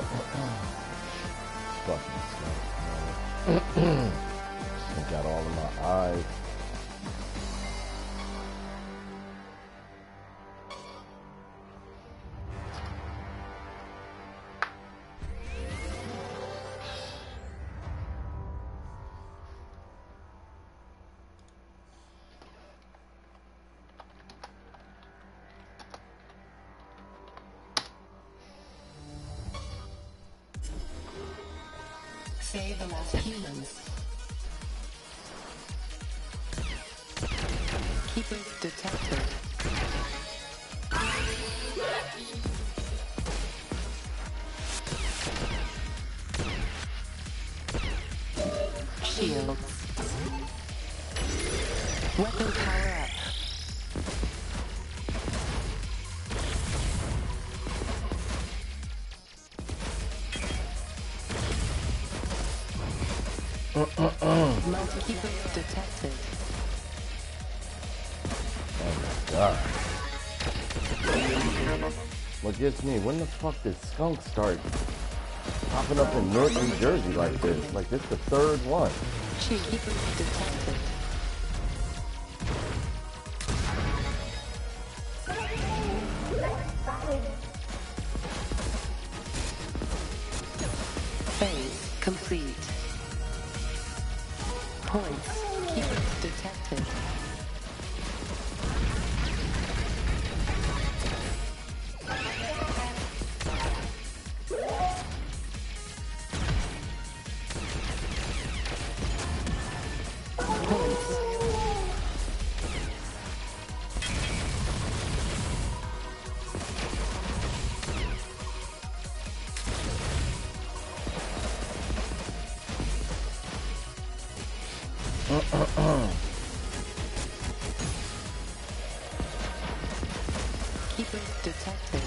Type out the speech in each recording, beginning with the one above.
Fucking skunk. Skunk got all in my eyes. Save the last humans. Keepers detected. Shields. Weapon power up. Multi-keepers detected. Oh my god. What gets me, when the fuck did Skunk start popping up in North New Jersey like this? Like this the third one. Keepers detected. Phase complete. Points. Keepers detected. Keepers detected.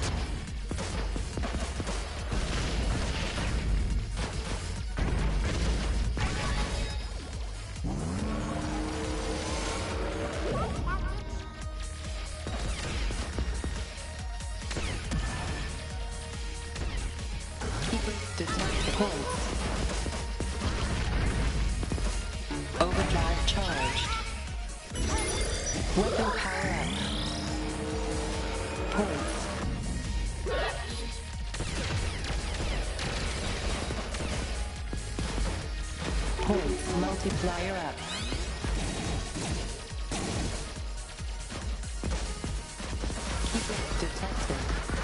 Keepers detected. Points. Overdrive charged. Weapon power up. Points. Points. Multiplier up. Keepers detected.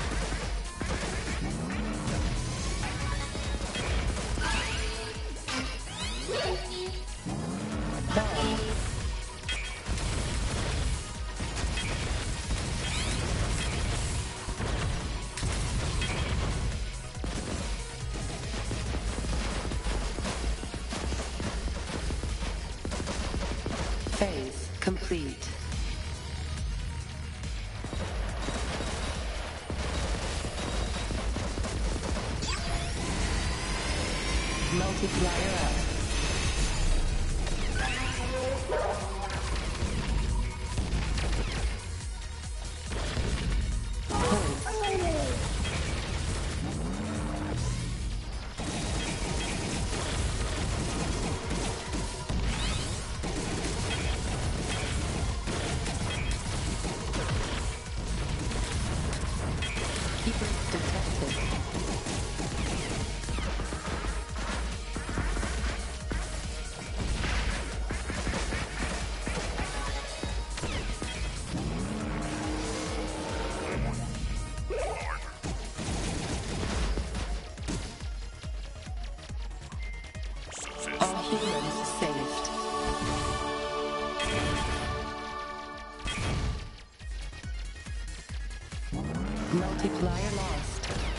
Bomb. Phase complete. Multiplier up. Keepers detected. All humans saved. Multiplier lost.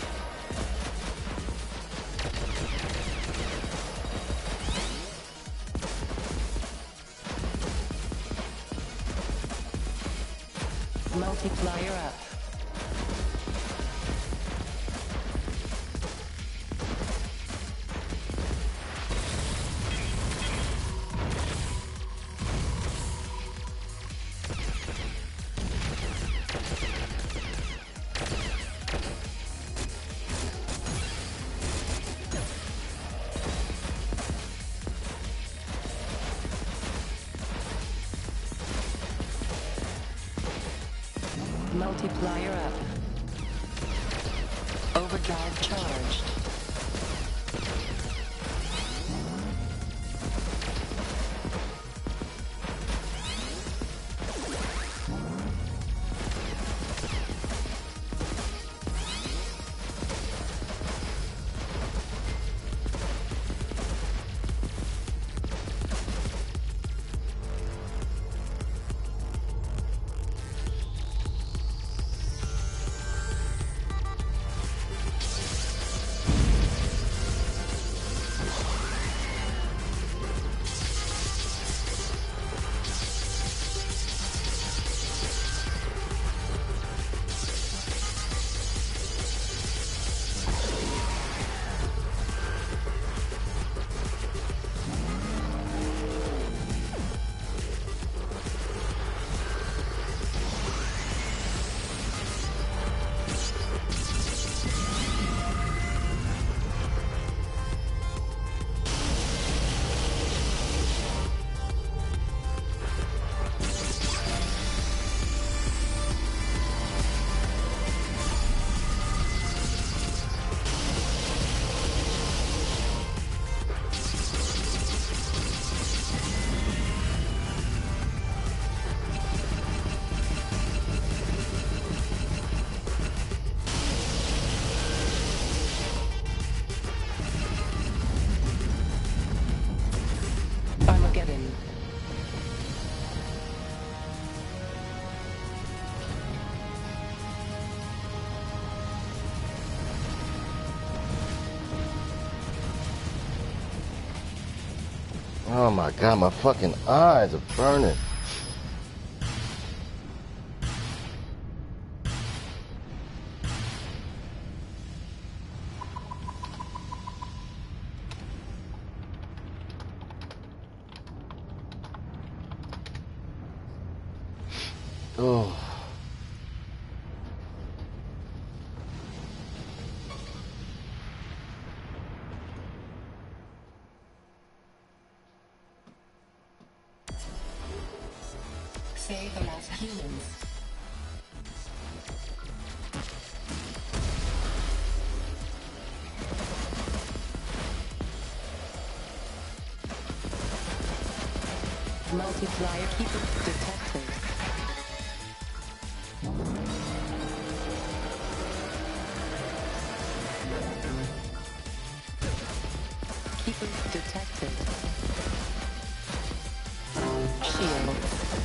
Multiplier up. Multiplier up. Overdrive charged. Armageddon. Oh my god, my fucking eyes are burning. Oh. Save the last humans. Multiplier keeper detected. Keeper detected. Shield.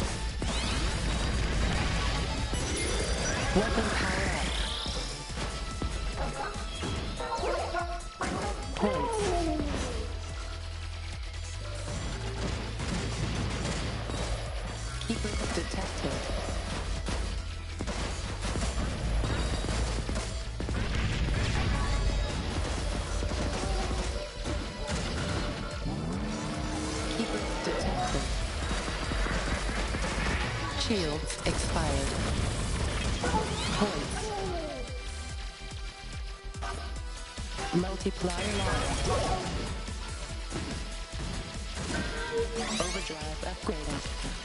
Weapon power up. Points. Keeper detected. Keeper detected. Shields expired. Points. Multiplier lost. Overdrive upgraded.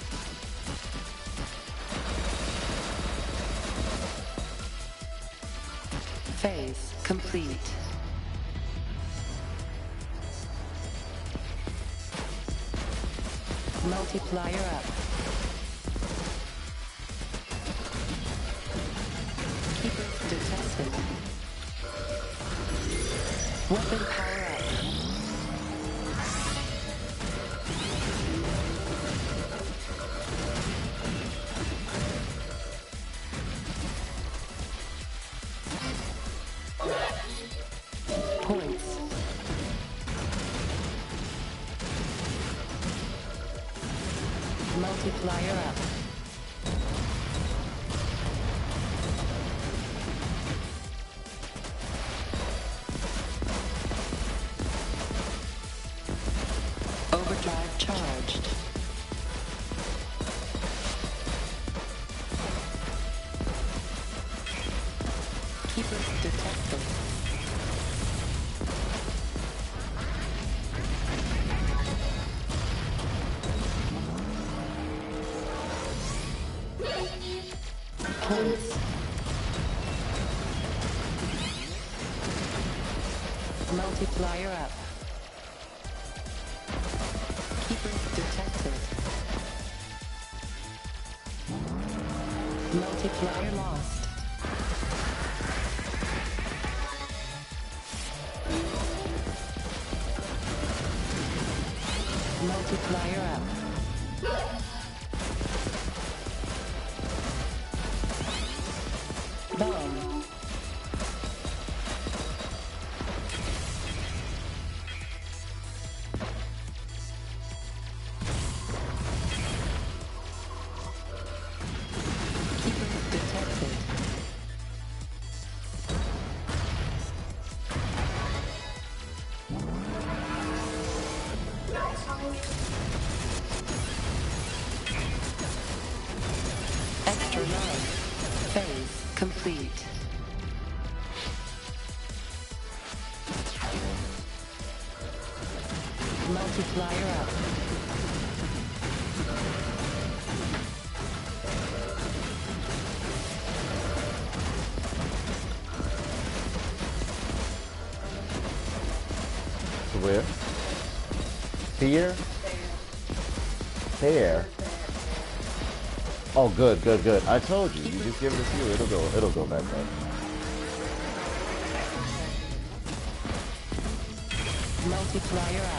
Phase complete. Multiplier up. Keeper detected. Weapon power up. Points. Multiplier up. Overdrive charged. Keeper detected. Points. Multiplier up. Keepers detected. Multiplier lost. Multiplier up. Bomb. Keepers detected. Extra life. Phase complete. Multiplier up. To where? Here? There. Oh, good, good, good. I told you. You just give it a few. It'll go back up. Multiplier up.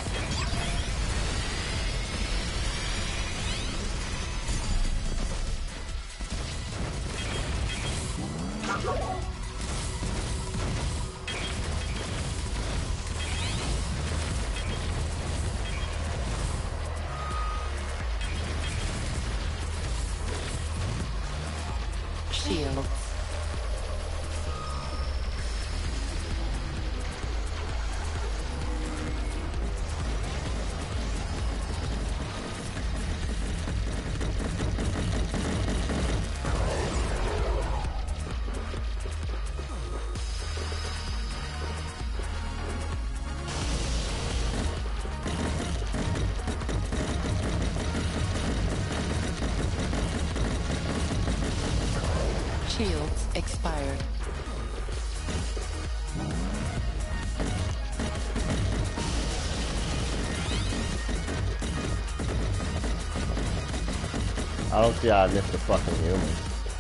Shields. Shields expired. I don't see how I missed the fucking human.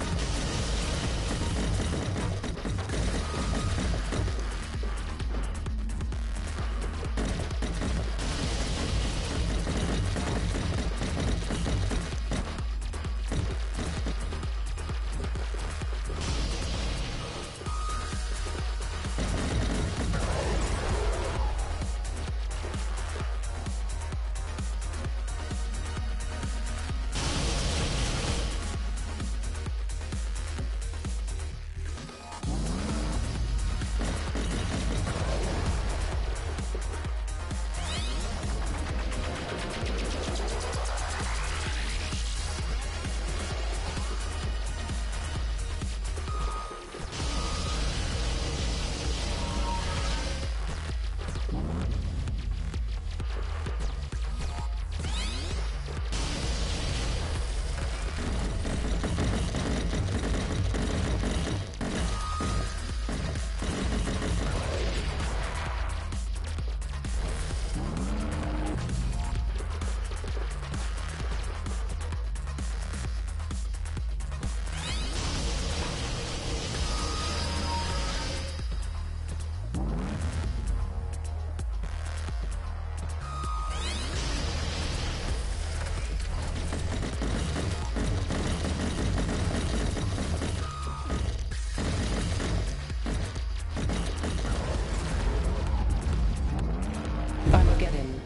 Armageddon.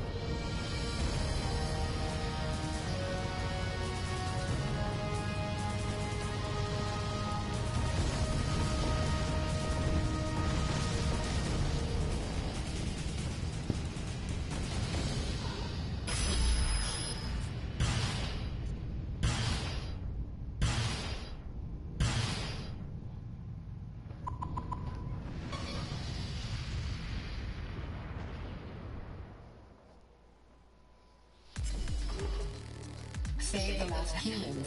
Save the last humans.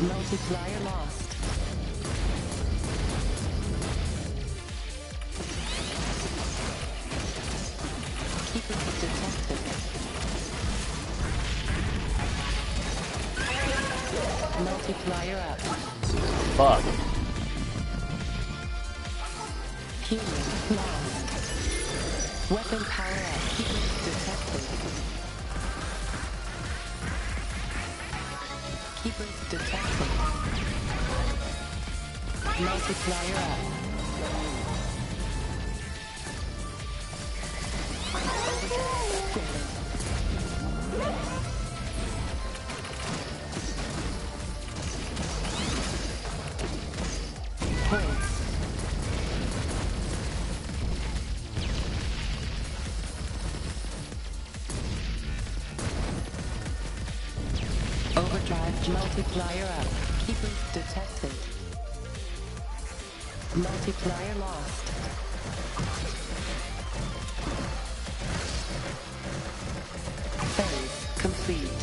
Multiplier lost. Keeper detected. Multiplier up. Fuck. Healing lost. Weapon power up. Keeper detected. Keepers detected. Multiplier up. Points. Overdrive multiplier up. Keepers detected. Multiplier lost. Phase complete.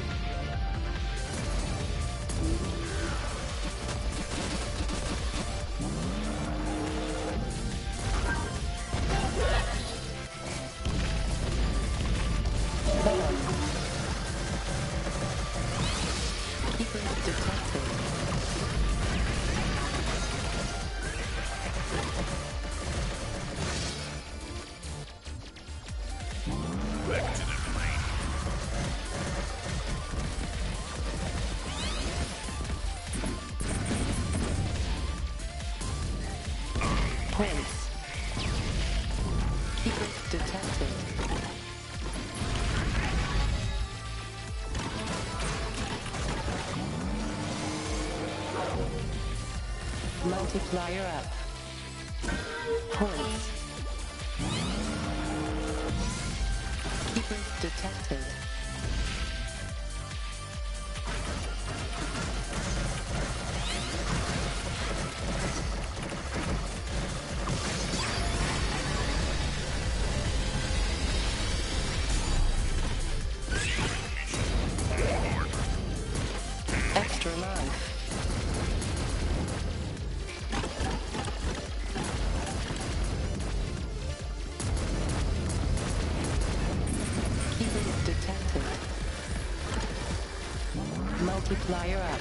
Bomb. Keepers detected. Points. Keepers detected. Multiplier up. Points. Keepers detected. Extra life. Keepers detected. Multiplier up.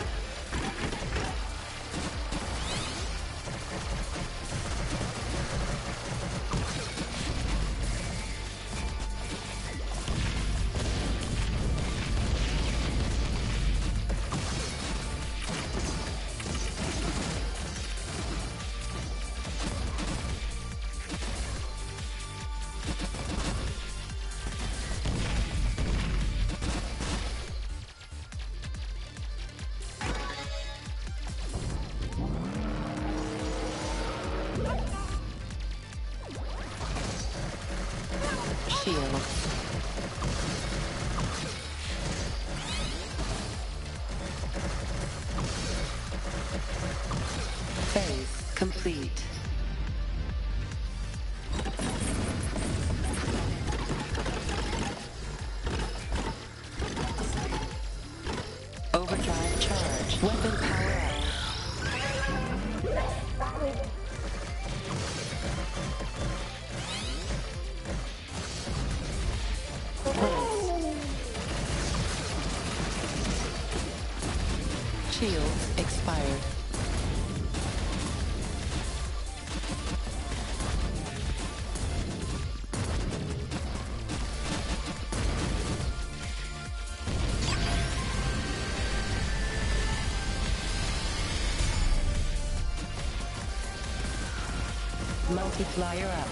Shield. Phase complete. Overdrive charge. Weapon power up. Shields expired. Multiplier up.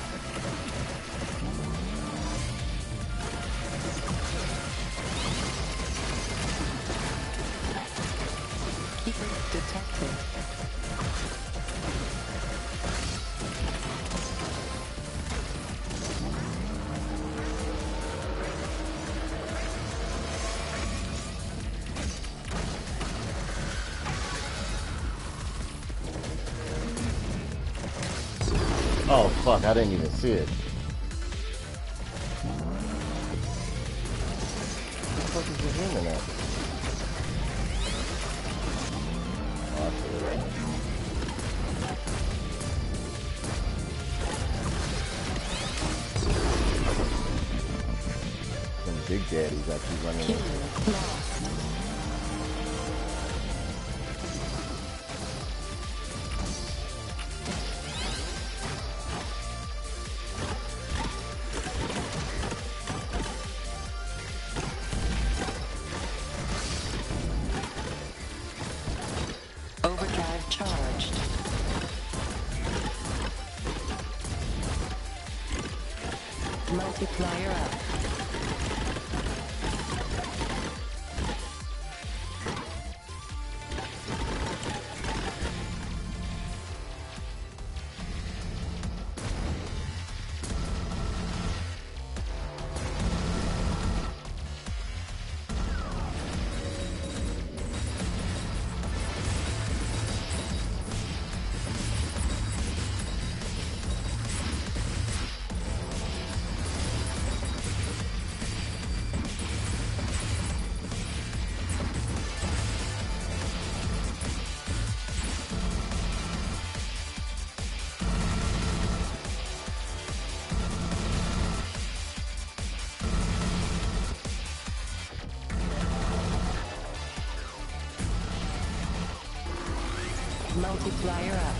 Keeper detected. Oh fuck, I didn't even see it. What the fuck is he aiming at? dead. He's actually running into it. Overdrive charged. Multiplier up. Multiplier up.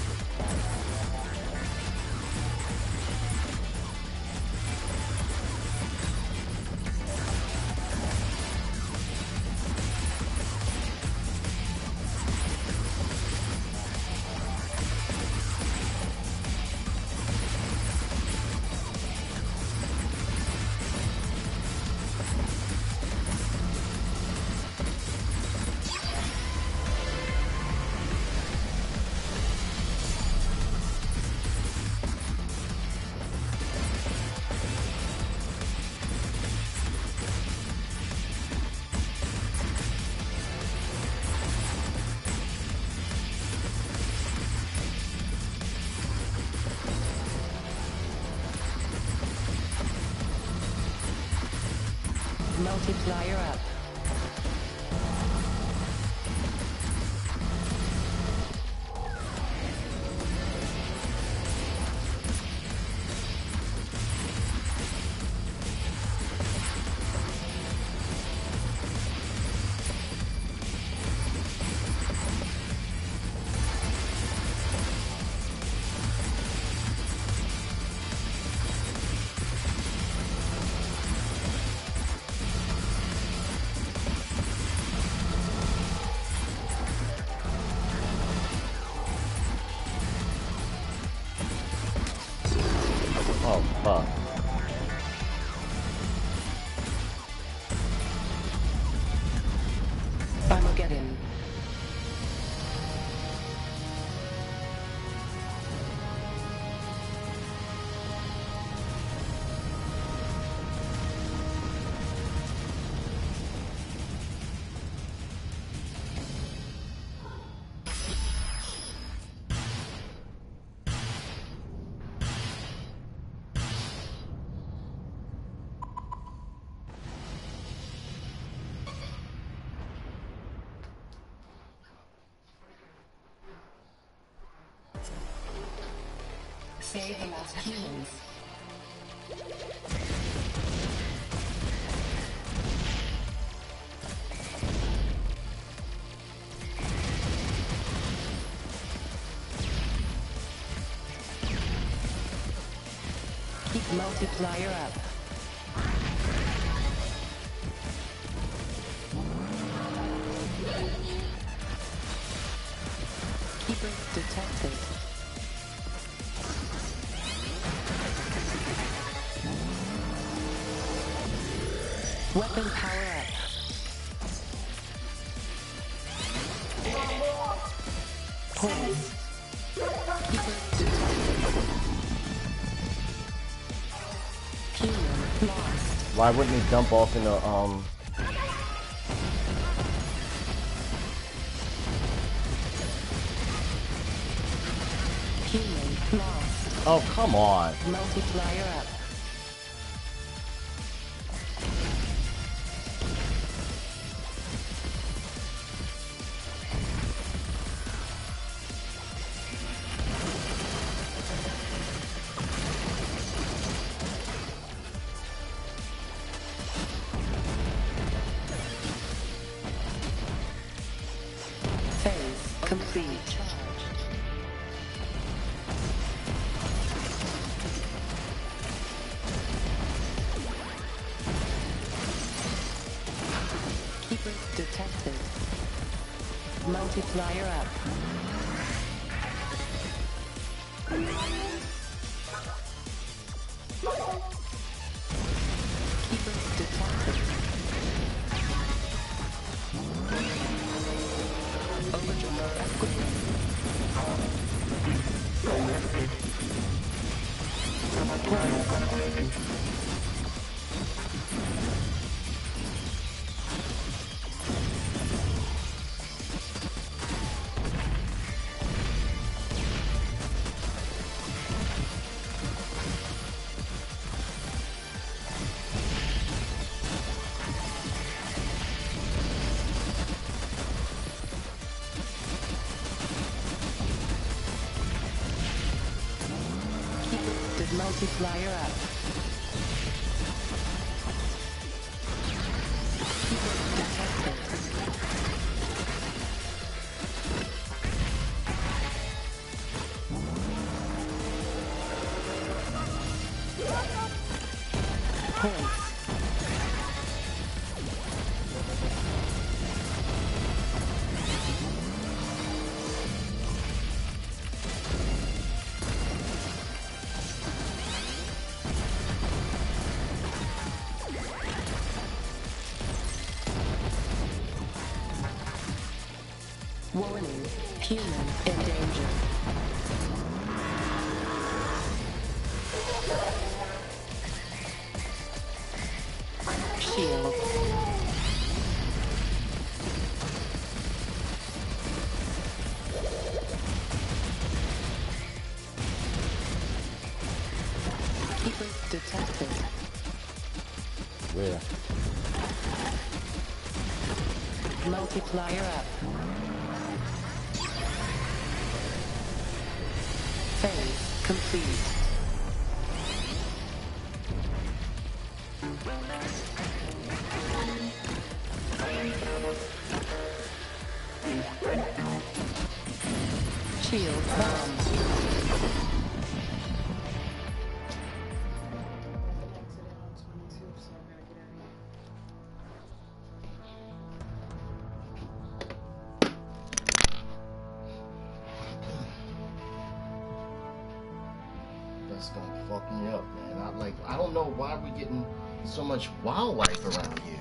Multiplier up. Oh, fuck. Armageddon. Save the last humans. Keep multiplier up. Keepers detected. Weapon power up. Pulse. Keeper detected. Human lost. Why wouldn't he jump off in the, Human lost. Oh, come on. Multiplier up. complete. Keeper detected. Multiplier up. Keeper detected. Overdrive upgrade. Multiplier up. Detected. Pulse. Warning, human in danger. Shield. Keeper detected. Where? Multiplier up. Phase complete. Shield bomb. That's gonna fuck me up, man. I don't know why we're getting so much wildlife around here.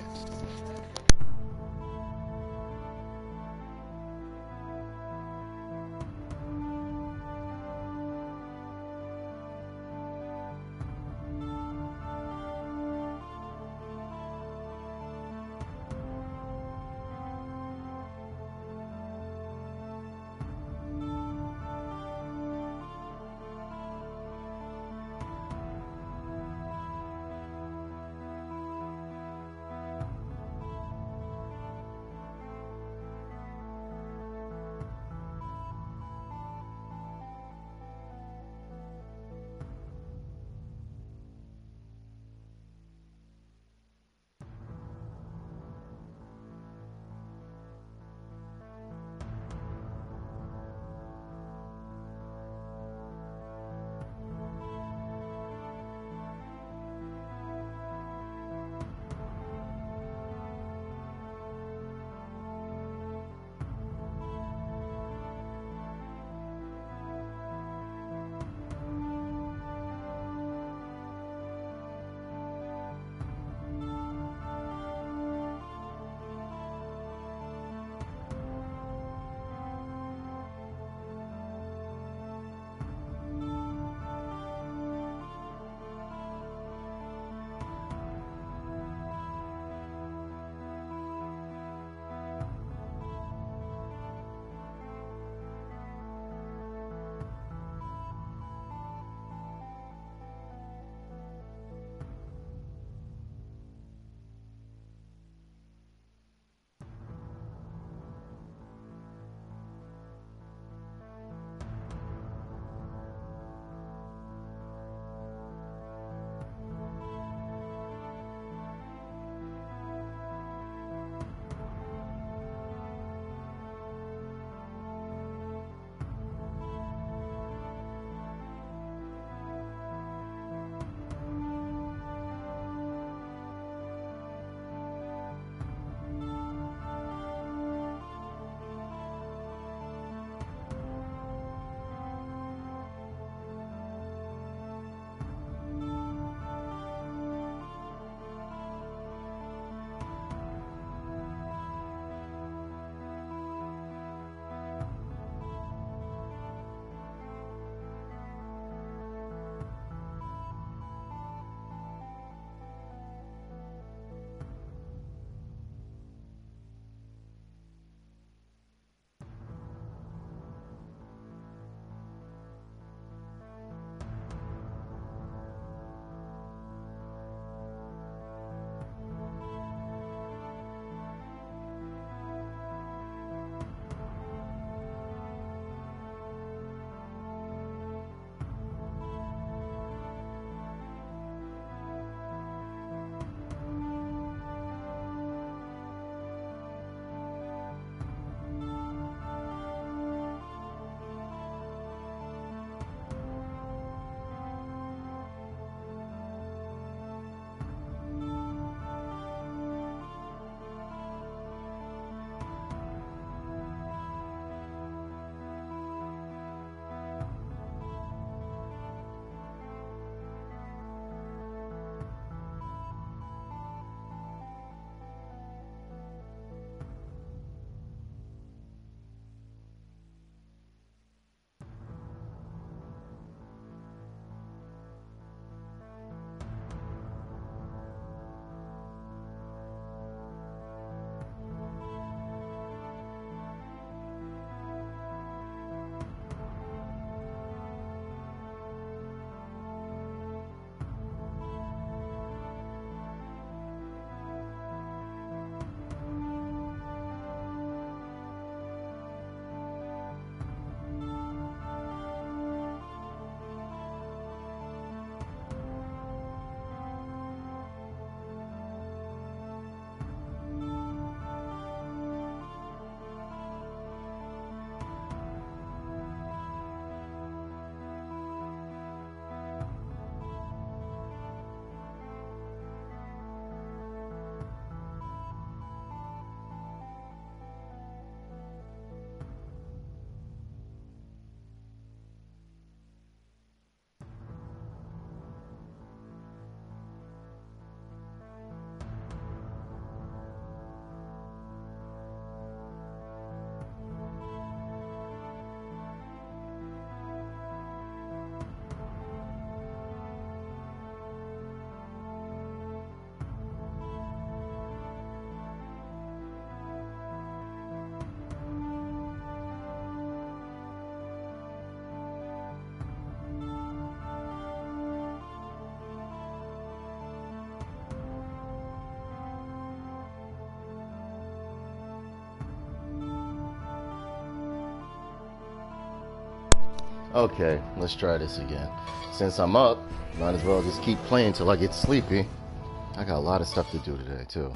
Okay, let's try this again. Since I'm up, might as well just keep playing till I get sleepy. I got a lot of stuff to do today, too.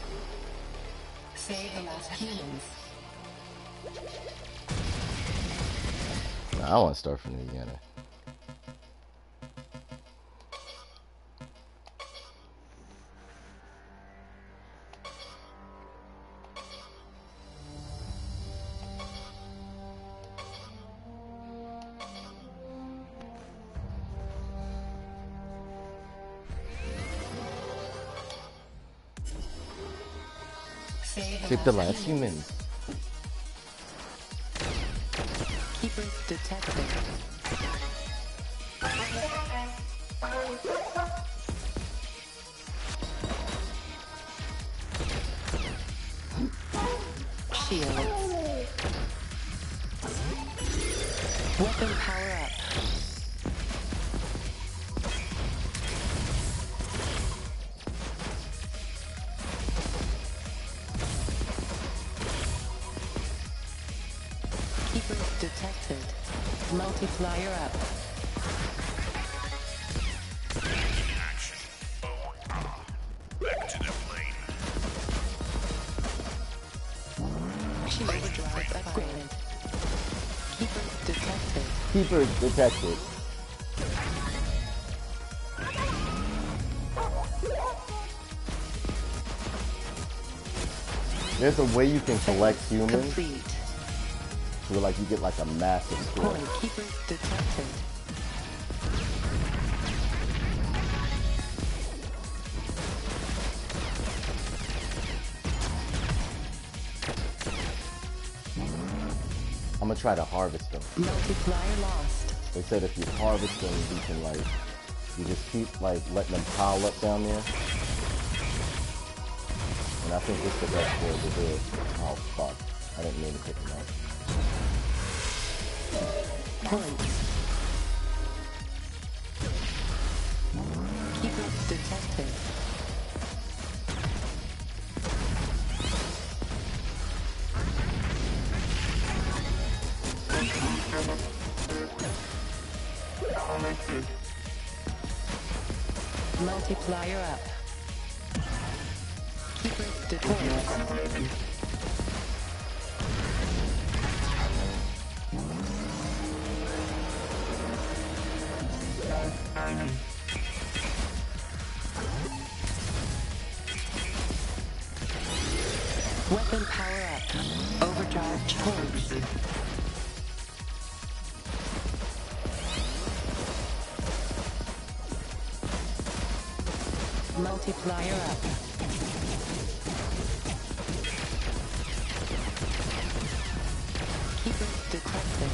Save the last humans. Nah, I want to start from the beginning. Save the last humans. Keepers detected. Shields. Weapon power up. Keepers detected. Multiplier up. Back to the plane. Overdrive upgraded. Keepers detected. Keepers detected. There's a way you can collect humans Complete. where like you get like a massive score. Point keepers detected. I'm gonna try to harvest them. Multiplier lost. They said if you harvest them, you can like, you just keep like letting them pile up down there. And I think this is the best way to do it. Oh fuck, I didn't mean to pick them up. Points. Keepers detected. Multiplier up. Keepers detected. Weapon power up. Overdrive points. Multiplier up. Keepers detected.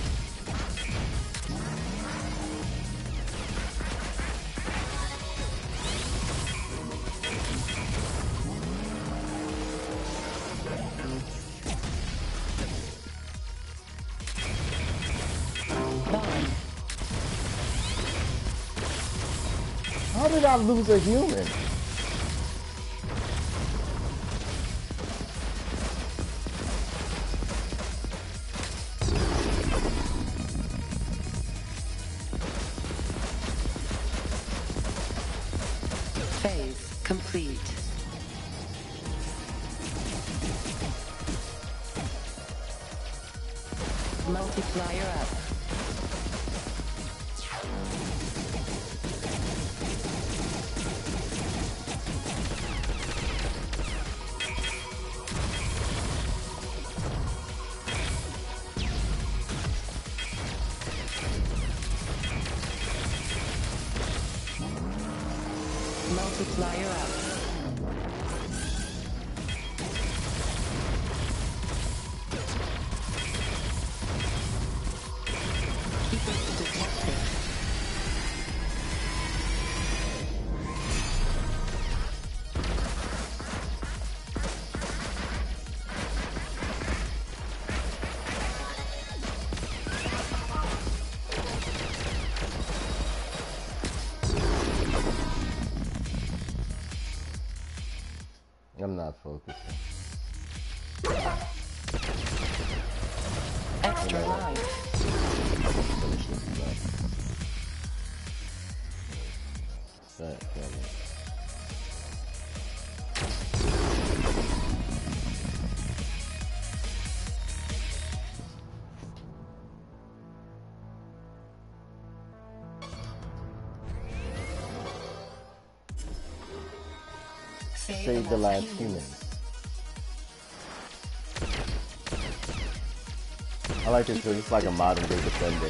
Bomb. How did I lose a human? Phase complete. Multiplier up. Multiplier up. Keepers detected. I'm not focusing. Extra life. Finish this. save the last human. I like it too. It's like a modern day defender.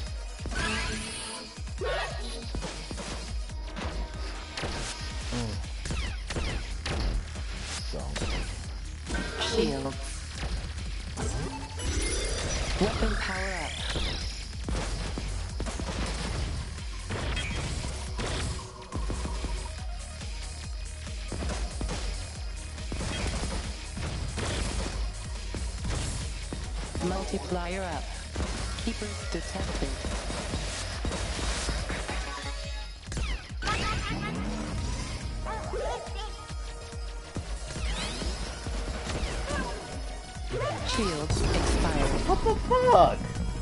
Shield. Weapon power up. Multiplier up. Keepers detected. Shields expired. What the fuck?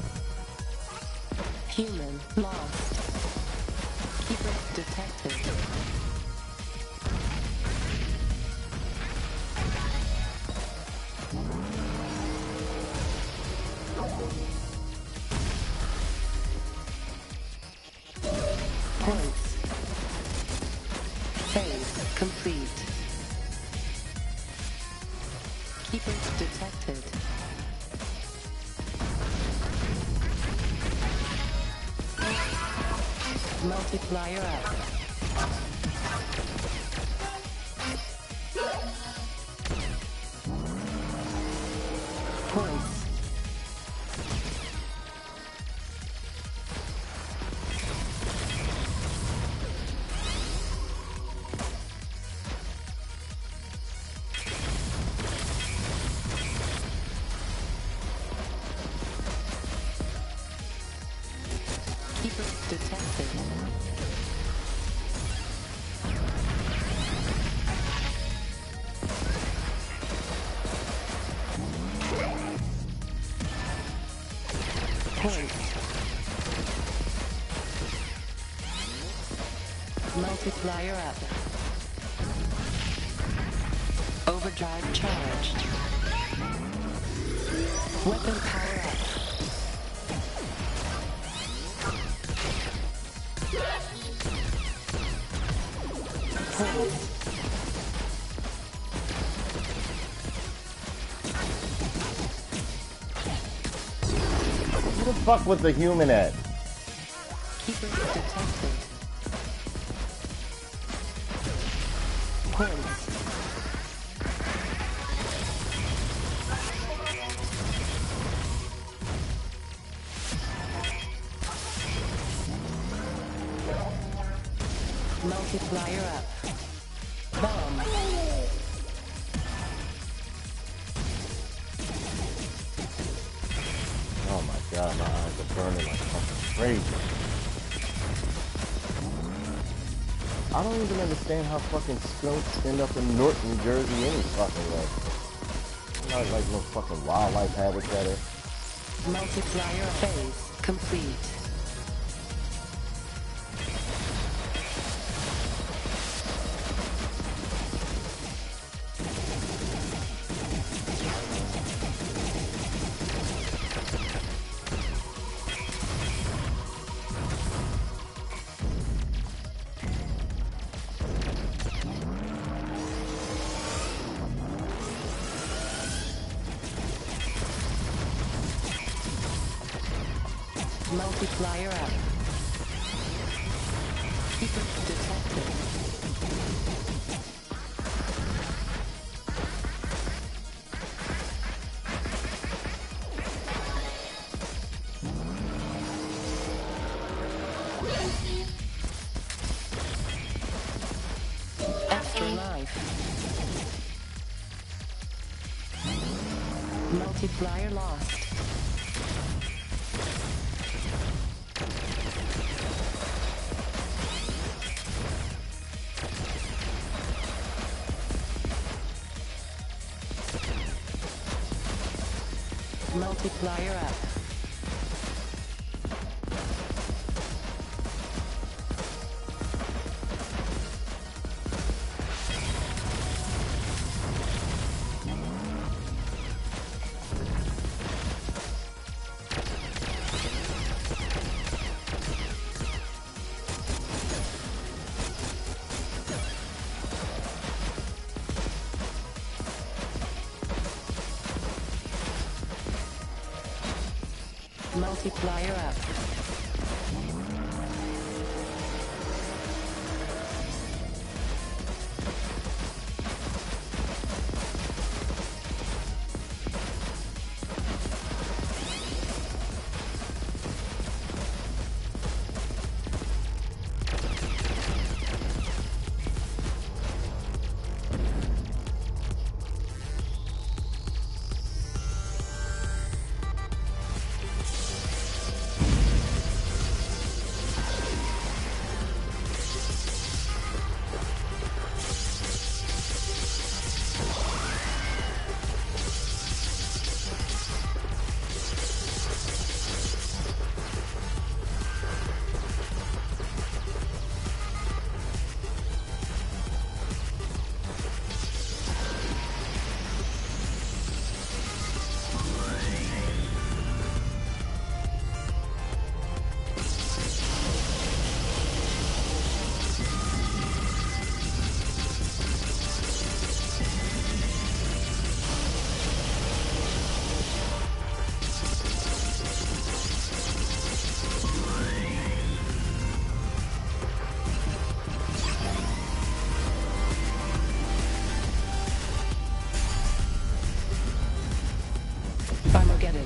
Human lost. Keepers detected. Points. Phase complete. Keepers detected. Multiplier up. Points. Keepers detected. Points. Multiplier up. Overdrive charged. Weapon power up. Points. Who the fuck was the human at? Keepers detected. Points. Multiplier up. Bomb. Oh my god, my eyes are burning like fucking crazy. I don't even understand how fucking skunks end up in Norton, New Jersey any fucking way. Not like no fucking wildlife habitat. Multiplier phase complete. Multiplier up. Keepers detected. Extra life. Multiplier lost. Multiplier up. Multiplier up. Armageddon.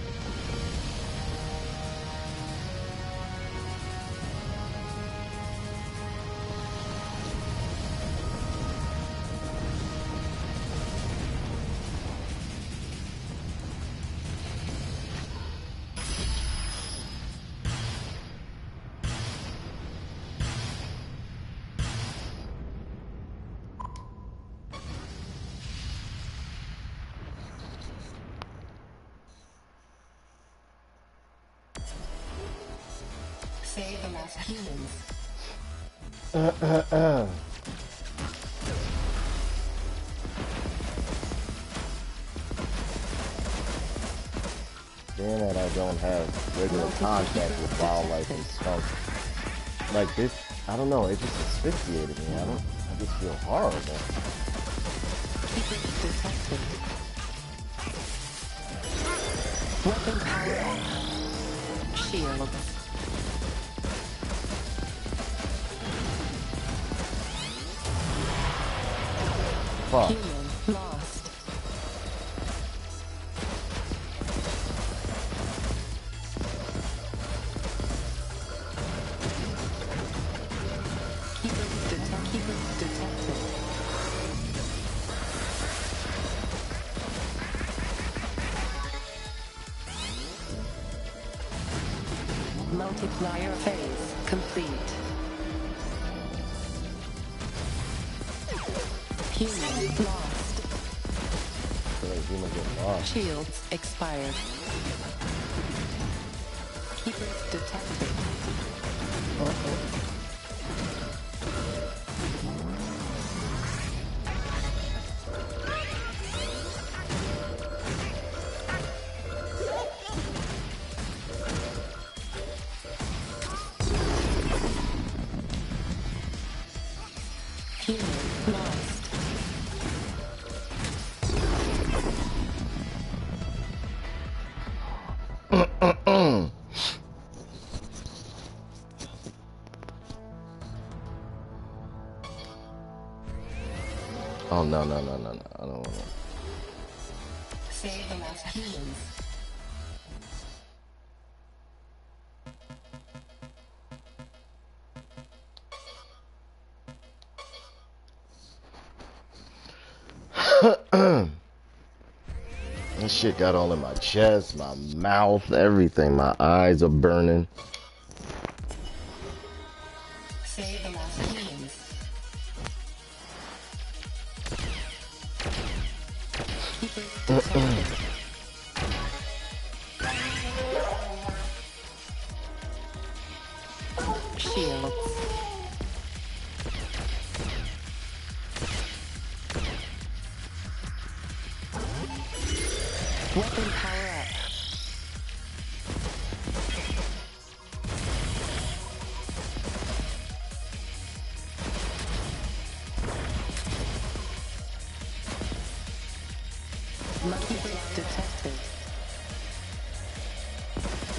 Save the last humans. Being that I don't have regular contact with wildlife and skunk, like this, I don't know, it just asphyxiated me. I just feel horrible. Keeper detected. Weapon power on. Shields. Fuck. Human lost. Keeper detected. Multiplier phase complete. Human lost. Human get lost. Shields expired. Keepers detected. Human lost. Oh, no, no, no, no, no. I don't want to. Save the last humans. This shit got all in my chest, my mouth, everything. My eyes are burning. Save the last humans. Keepers detected. Shields. Weapon power up. Keepers detected.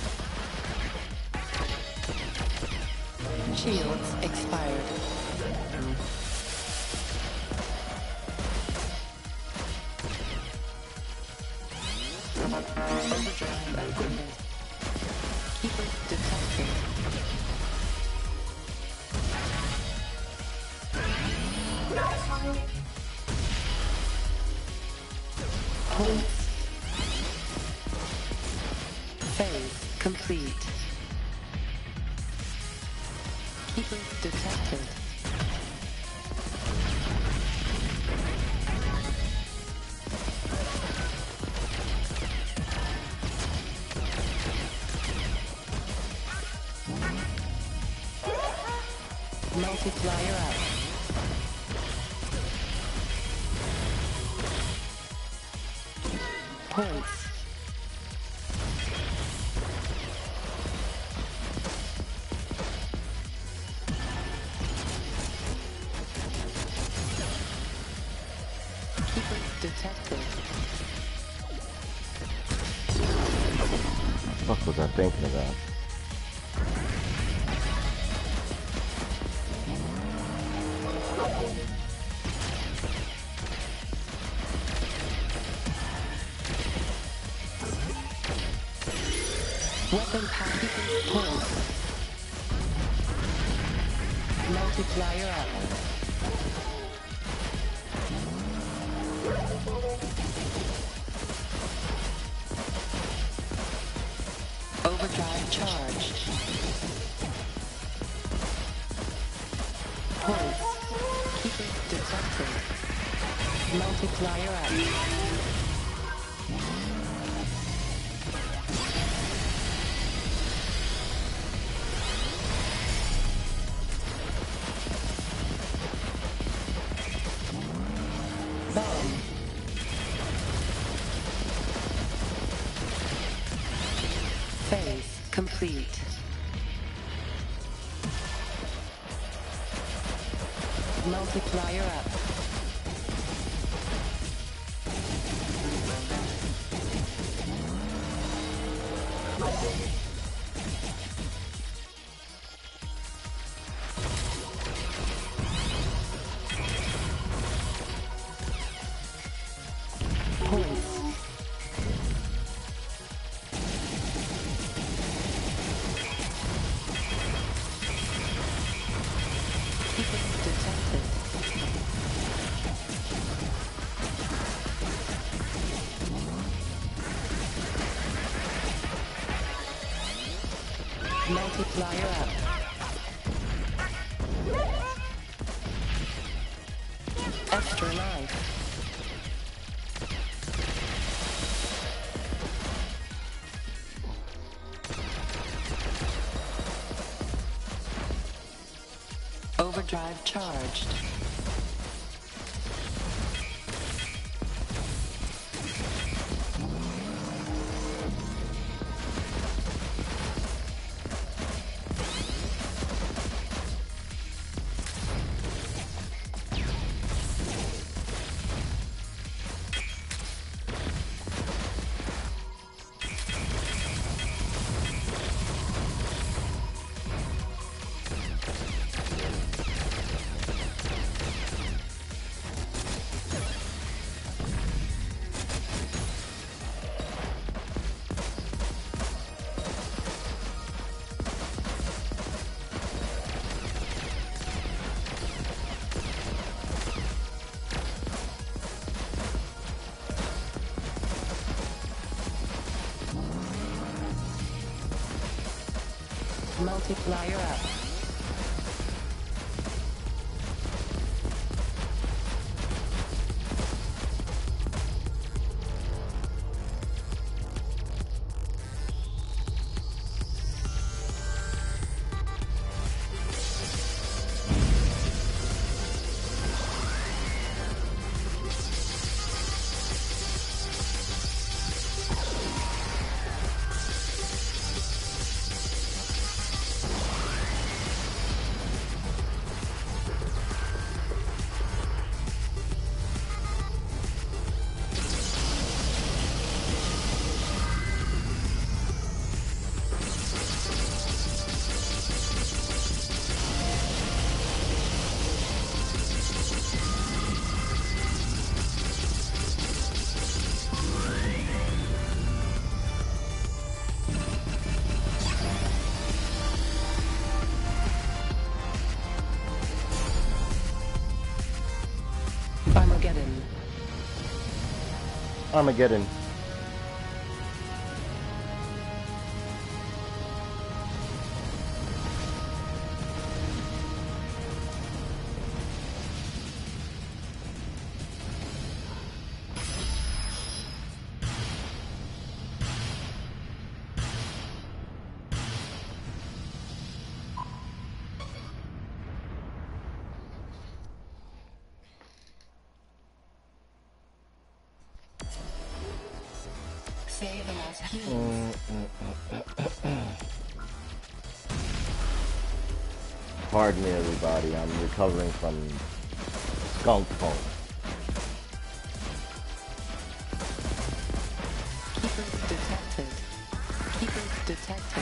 Shields expired. Overdrive activated. Keeper detected. Points. Phase complete. Keeper detected. Multiplier up. Points. Keeper detected. What was I thinking about? Weapon package points. Multiplier up. Overdrive charged. Points. Keeper detected. Multiplier up. Bomb. Phase complete. Multiplier up. Points. Keeper detected. Multiplier up. Extra life. Overdrive charged. Multiplier up. Armageddon. Armageddon. Save the last humans. Pardon me, everybody. I'm recovering from skunk phone. Keepers detected. Keepers detected.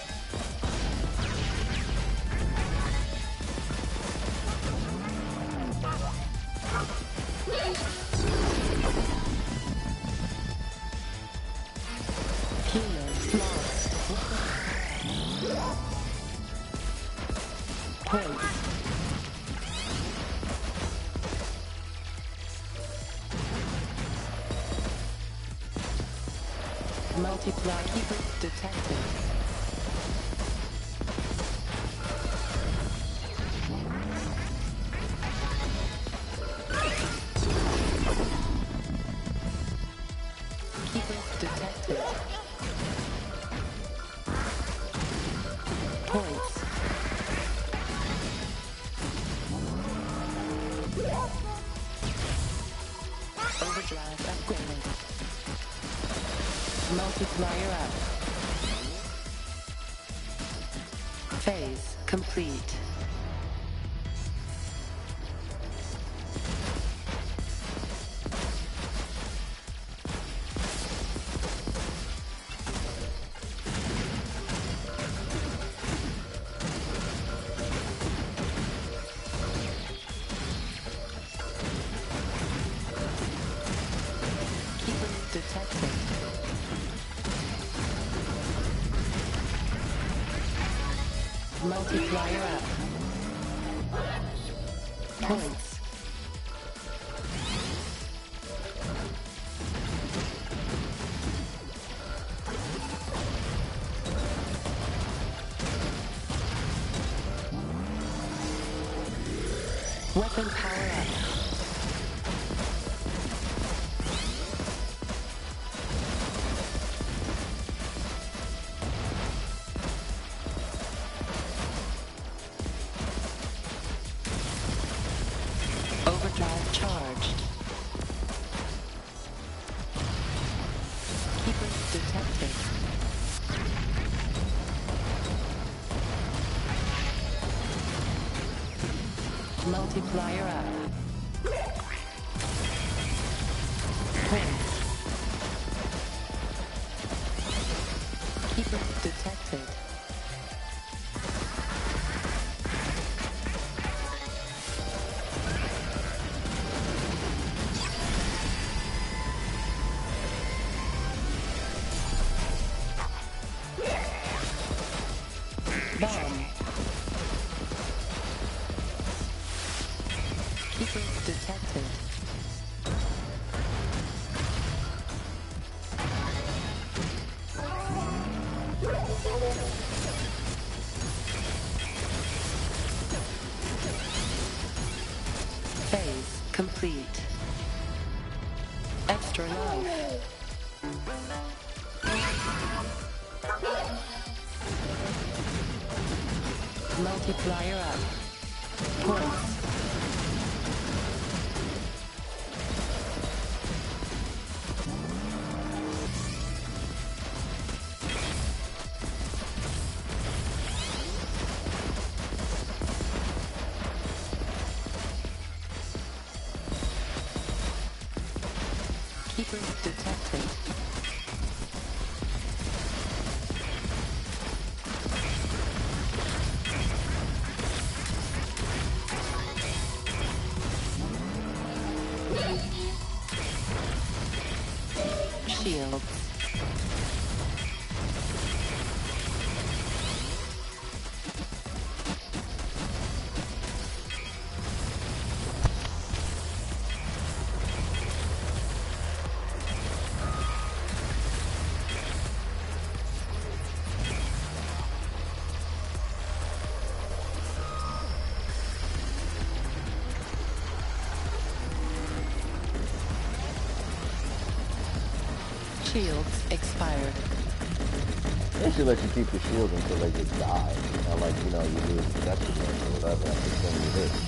Humans lost. Points. Multiply. Keepers detected. Keepers detected. Points. Overdrive upgraded. Multiplier up. Phase complete. Keepers detected. Multiplier up. Points. Weapon power up. Overdrive charged. Keepers detected. Multiplier up. Points. Keepers detected. Bomb. Keepers detected. Phase complete. Extra life. Multiplier up. Points. Keepers detected. Shields. Shields expired. They should let you keep your shield until they just die. Not like, you know, you lose effectiveness or whatever after 20 hits.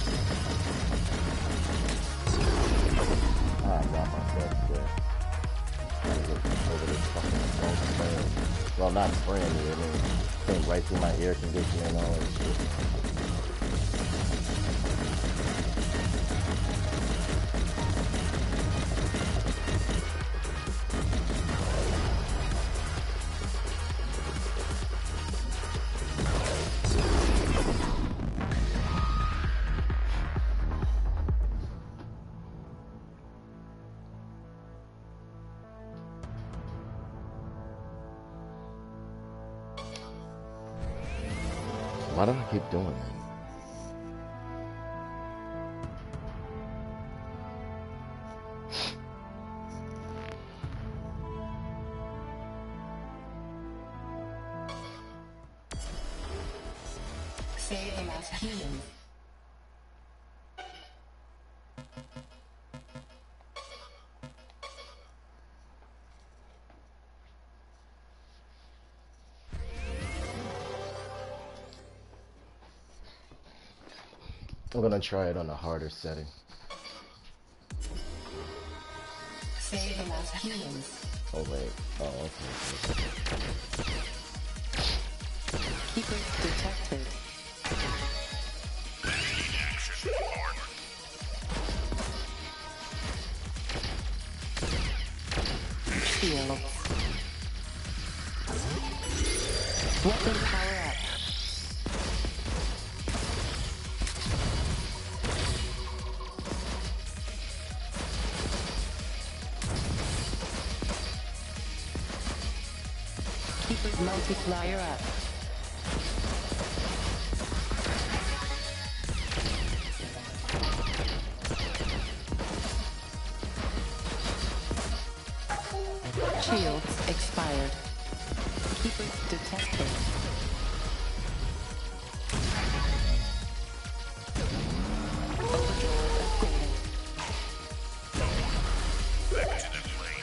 I got myself scared. Trying to get over this fucking phone spraying. Well, not spraying me, I mean, came right through my air conditioner and all that shit. Why do I keep doing that? Save the last human. I'm gonna try it on a harder setting. Save the last humans. Oh wait, oh okay. Keepers detected. Action mark. Shield. Weapon power up. Keepers multiplier up. Shields expired. Keepers detected. Overlord upgraded. Back to the plane.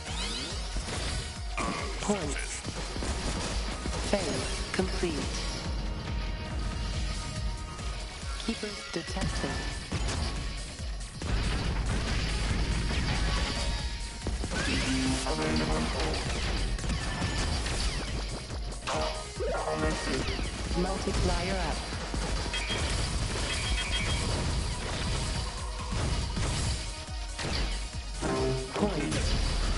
Points. Phase complete. Keepers detected. Multiplier up. Points.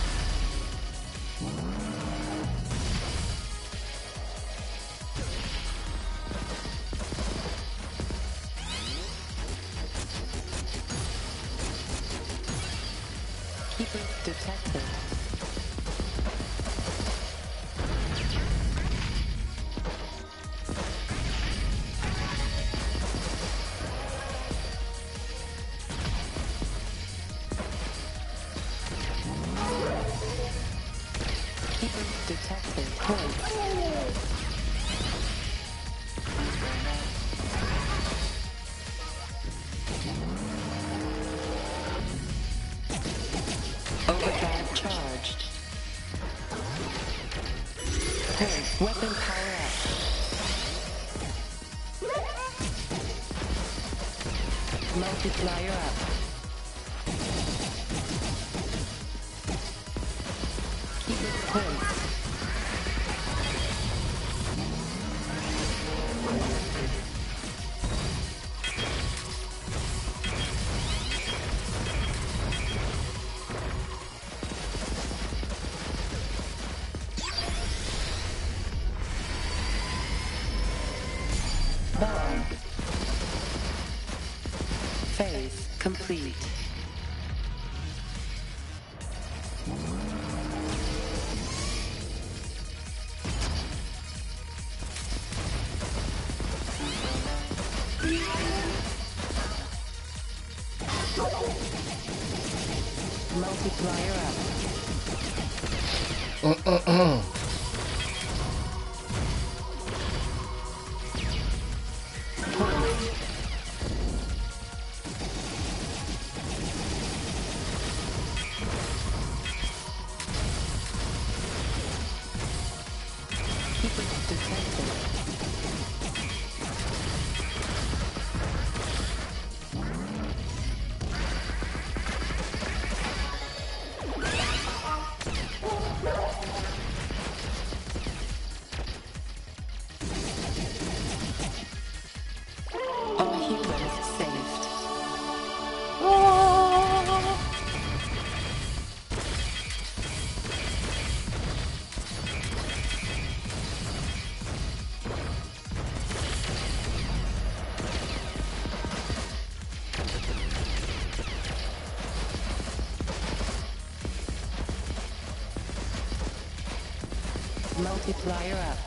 Keepers detected. Keepers detected. Points. Overdrive charged. Points. Weapon power up. Multiplier up. Keepers points. Bomb. Phase complete. Multiplier up. Keeper detected. All humans saved. Multiplier up.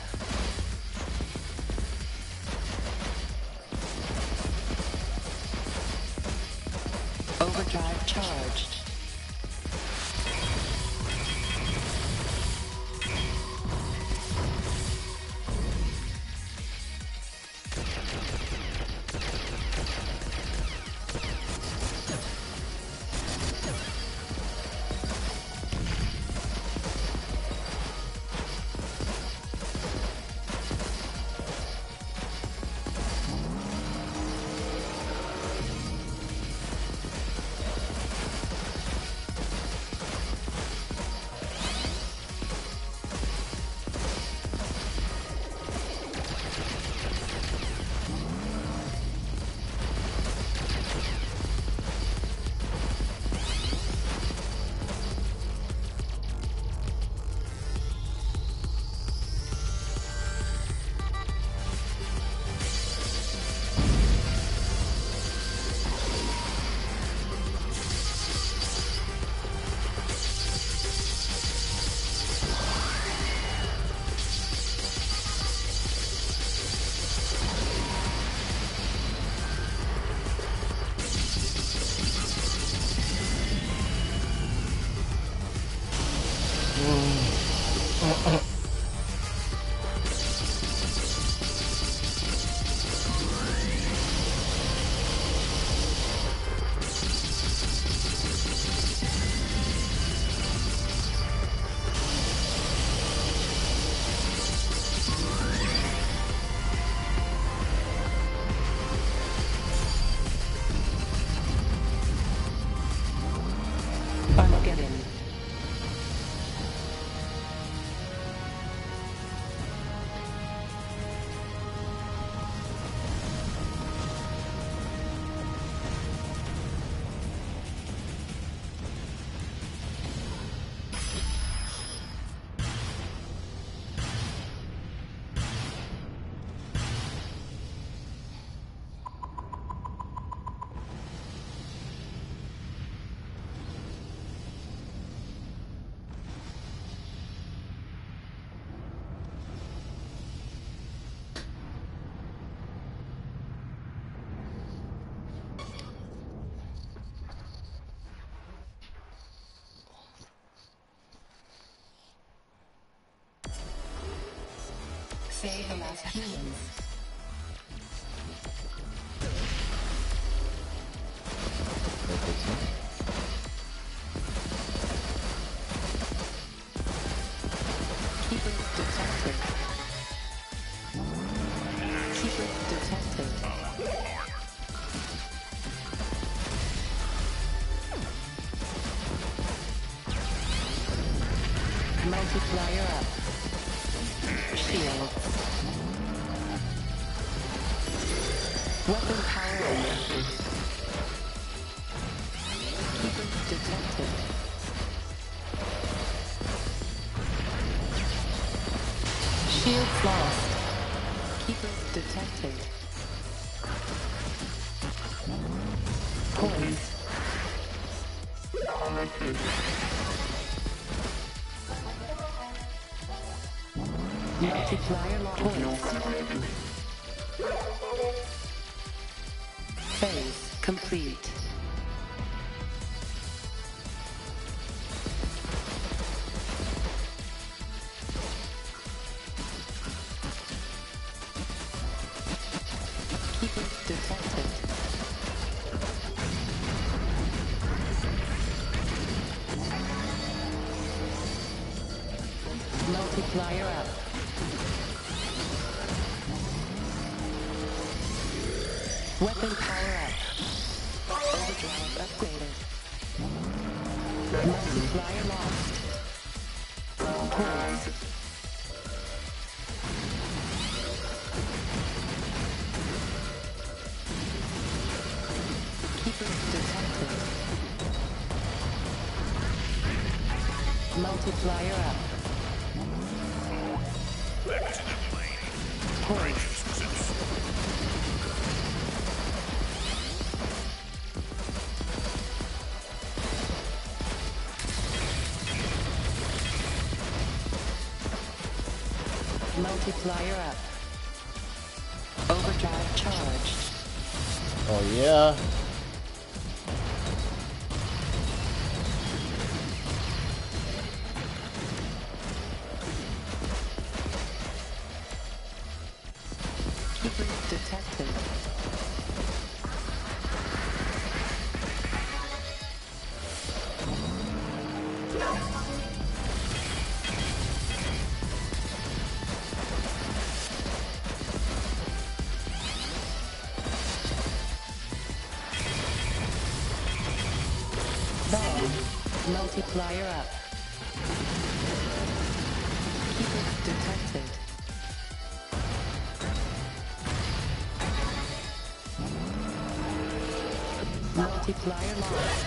Overdrive charged. Armageddon. Save the last humans. Keeper detected. Keeper detected. Multiplier up. Shield. Weapon power on. Keeper detected. Shields lost. Keeper detected. Poise. Multiplier poise. Phase complete. Keeper detected. Multiplier up. Weapon power up. Overdrive upgraded. Multiplier lost. Poise. Keepers detected. Multiplier up. Back to the plane. Poise. Multiplier up. Overdrive charged. Oh yeah. Keepers detected. Multiplier up. Keepers detected. Multiplier lost.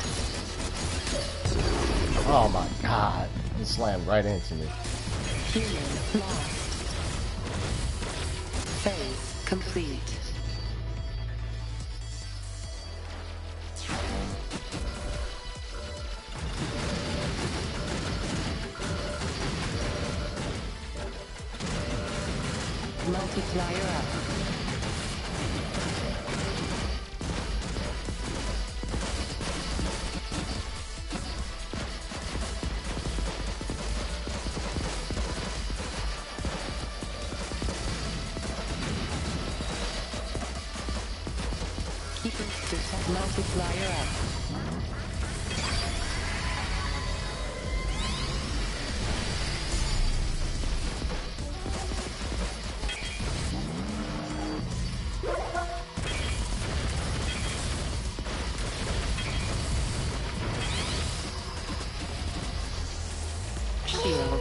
Oh my god. He slammed right into me. Human lost. Phase complete. Multiplier up. Keepers detect multiplier up. Shields.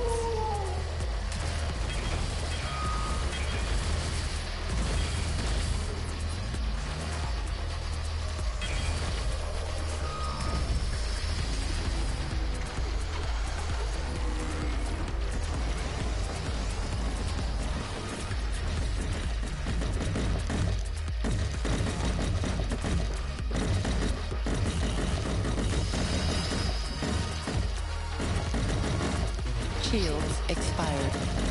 Shields expired.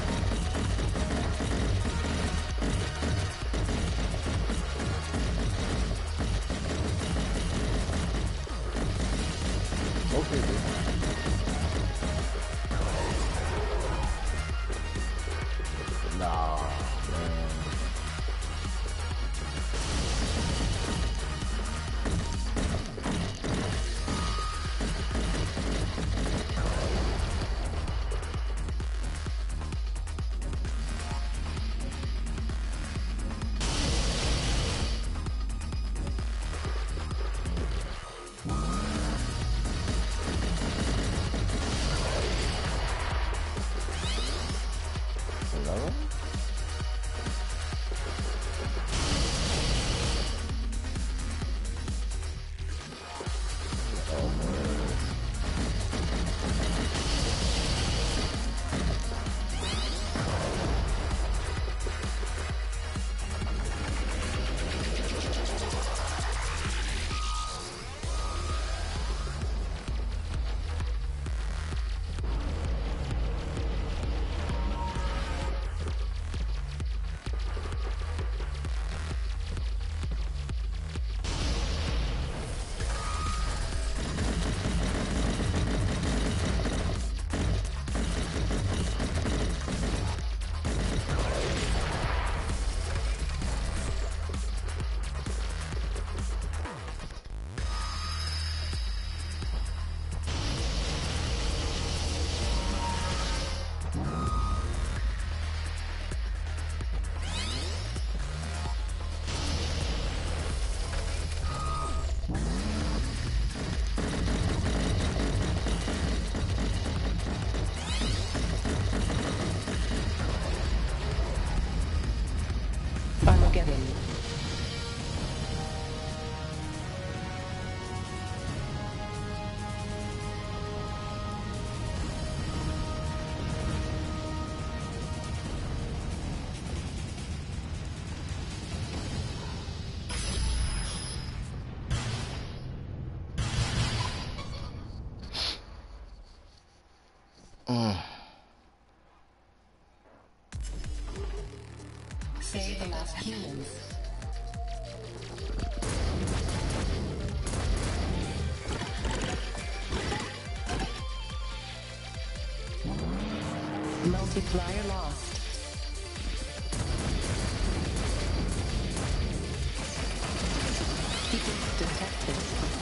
Okay, dude. Nah, man. Armageddon. Save the last humans. Multiplier lost. Sequence detected.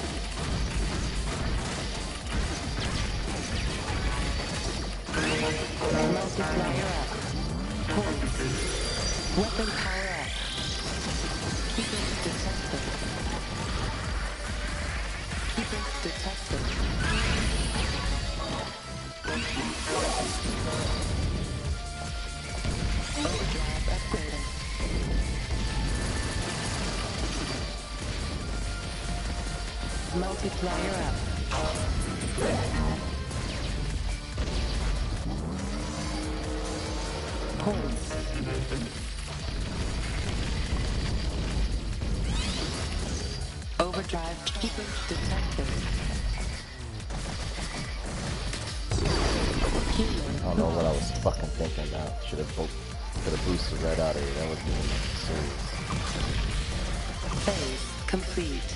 Multiplier up. Points. Weapon power up. Sequence detected. Sequence detected. Overdrive upgraded. Multiplier up. Points. Overdrive sequence detected. Human. I don't know what I was fucking thinking about. Should have boosted right out of here. That would be serious. Phase complete.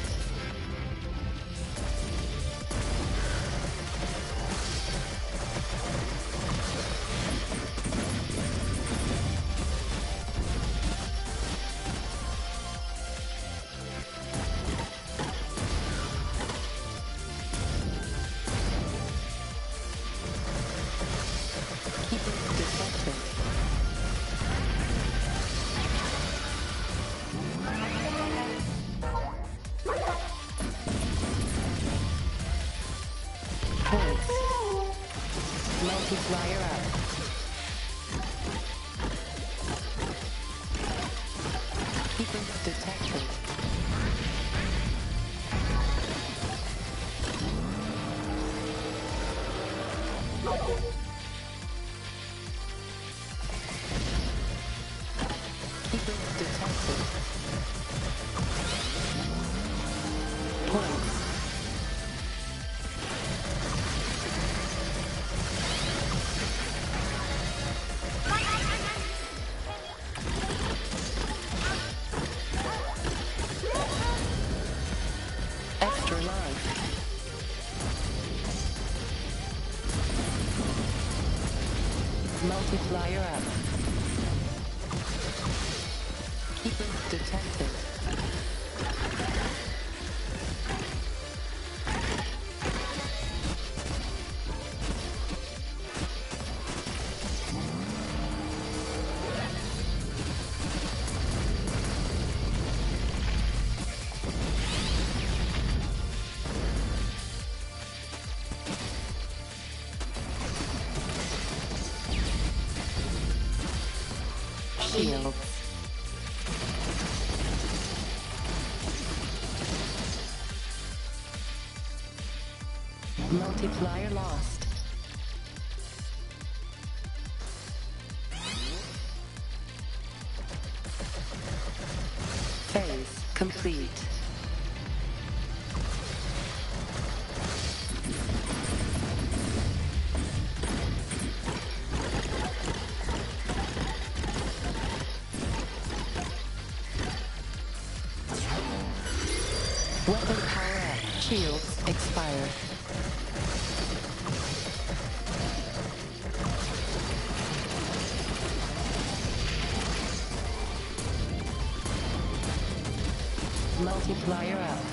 Multiplier up. Sequence detected. Sequence detected. Points. Extra life. Multiplier up. Sequence detected. Shields. Multiplier lost. Phase complete. Weapon power up. Shields expired. Multiplier up.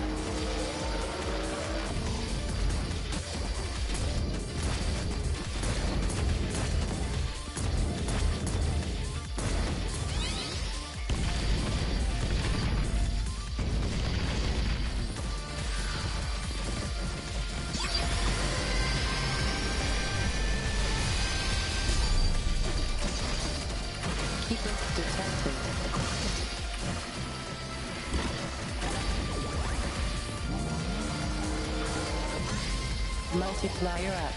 Sequence detected. Multiplier up.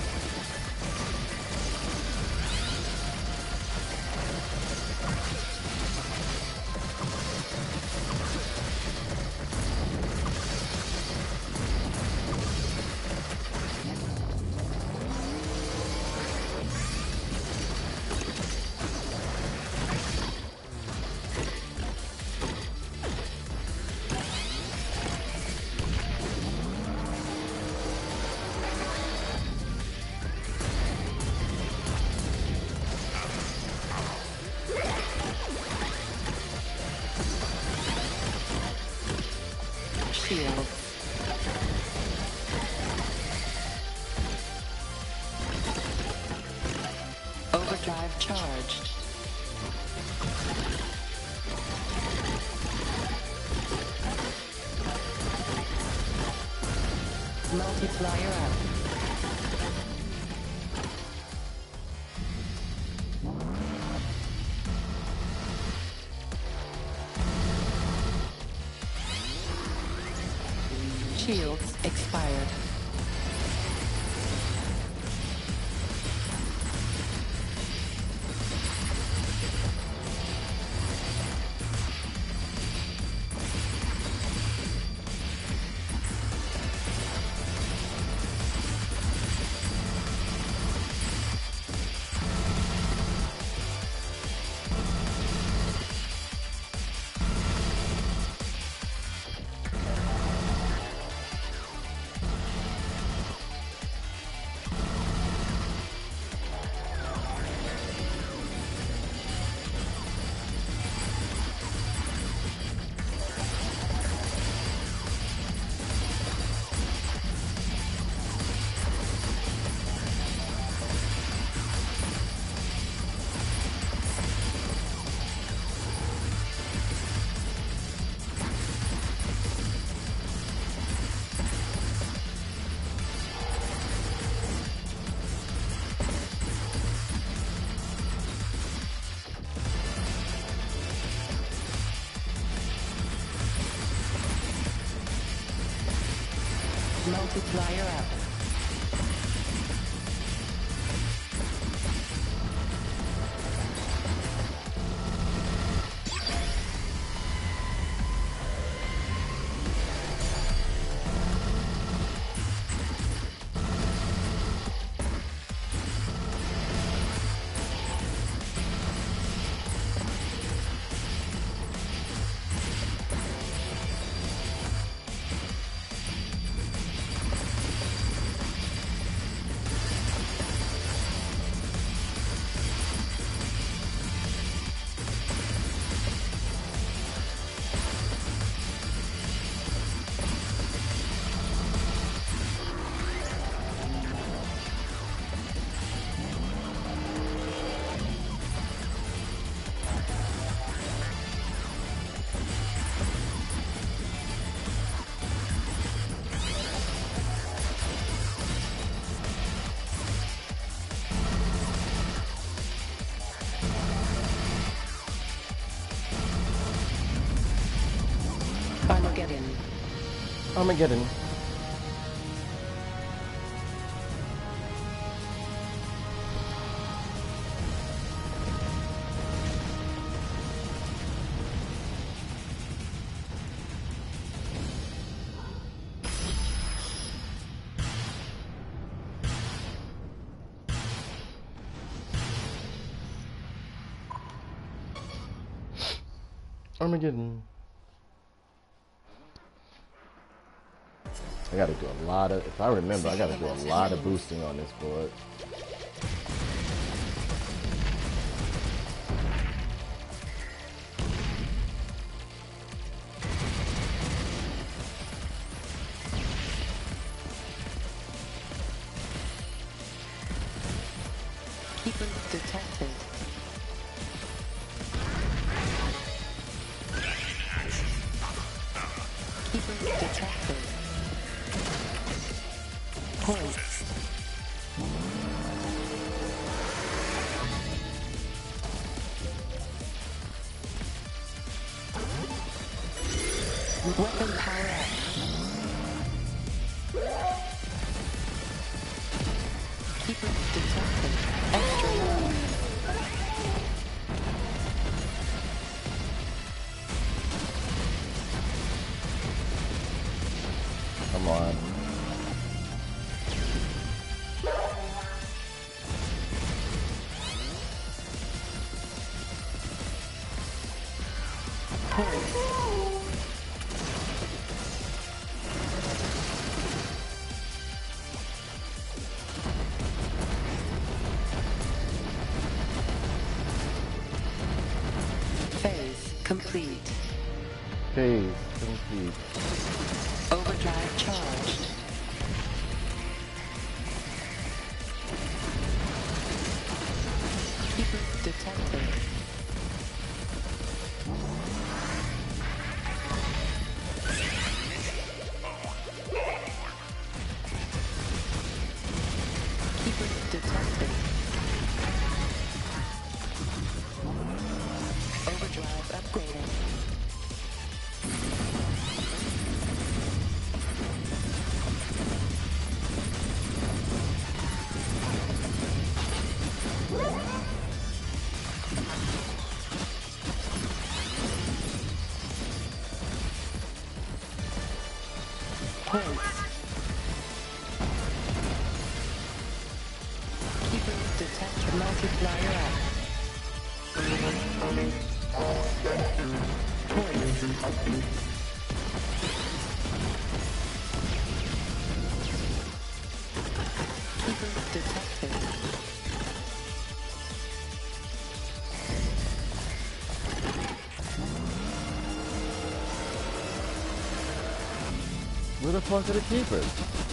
Shield. Overdrive charged. Multiplier up. Shields expired. Multiplier up. Armageddon. Armageddon. I gotta do a lot of, if I remember, I gotta do a lot of boosting on this board. Keeper detected. Keeper detected. Points. Weapon power up. Points. Phase complete. Phase complete. Overdrive charged. Keeper detected. Keeper detected. Overdrive upgraded. Points. Keeper detect multiplier up. Points. Keeper detected. Where the fuck are the keepers?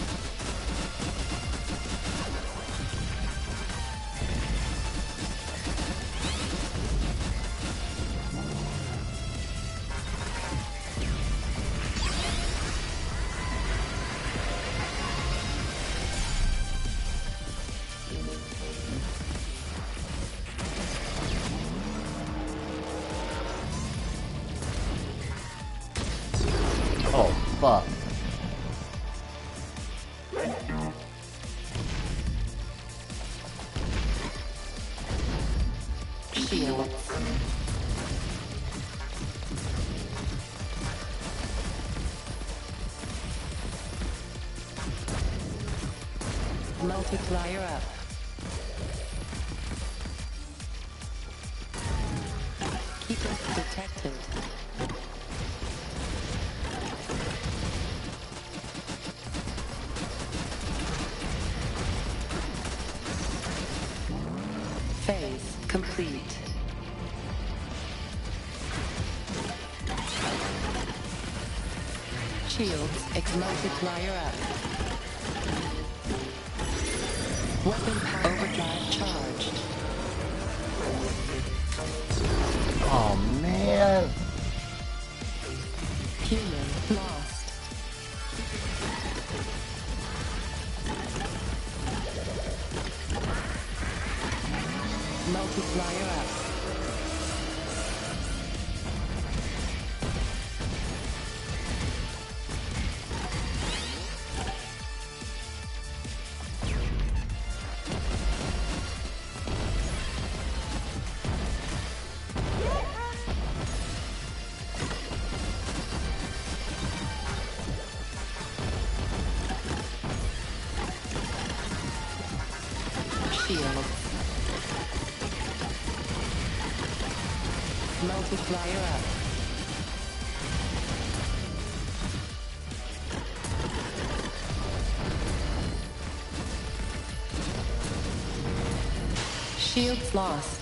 Oh, fuck. Shields. Multiplier up. Keeper detected. Phase complete. Shields multiplier up. Weapon power overdrive charged. Oh, man. Human lost. Multiplier up. Shield. Multiplier up. Shields lost.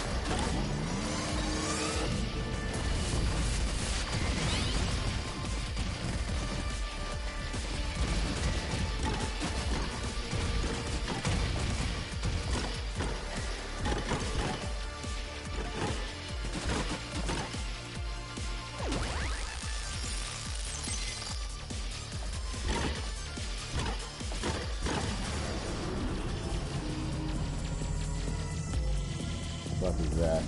What is that?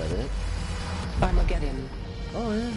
that it? Armageddon. Oh, yeah.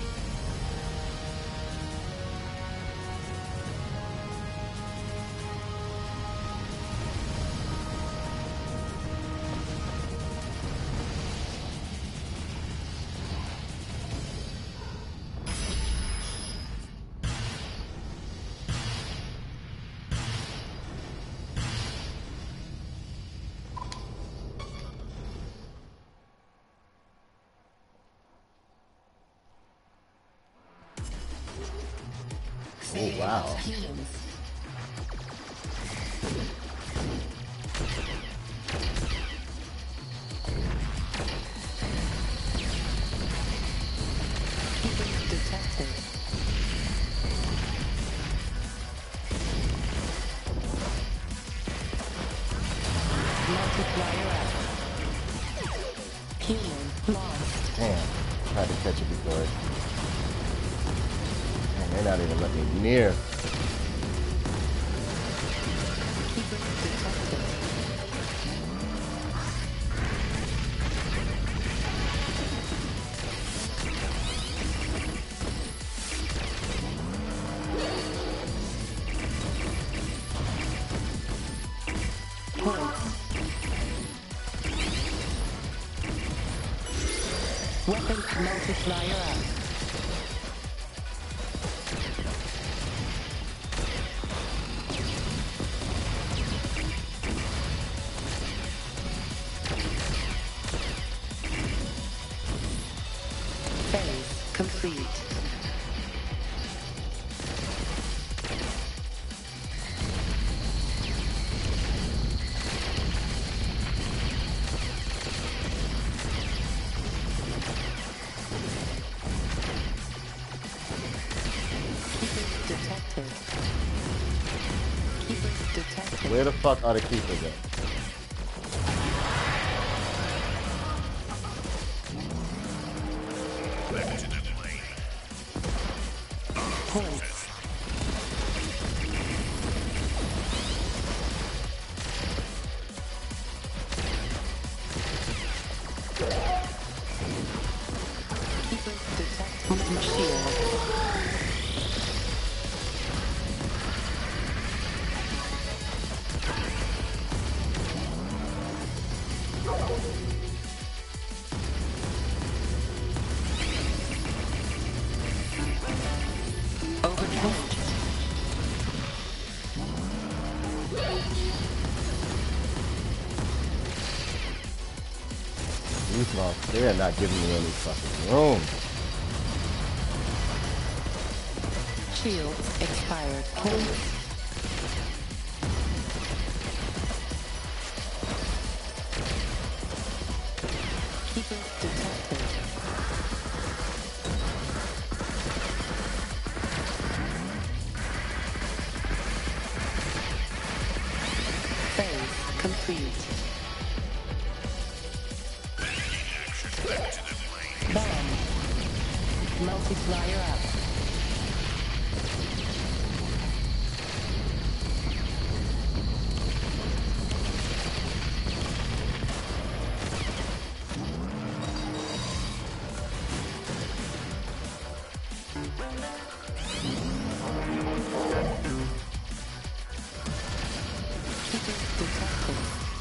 Oh, wow. Humans. Humans detected. Multiplier out. Human lost. Damn. Tried to catch it before it. Man, they're not even letting me near. Humans detected. Points. Weapon multiplier out. Phase complete. Keepers detected. Keepers detected. Where the fuck are the keepers at? Back to the plane. Points. Keepers detected. Shield. Overcharged. These monsters, they are not giving me any fucking room. Shields expired. Points. Keepers detected. Phase complete. Back to the plane. Bomb. Multiplier up. Keepers detected.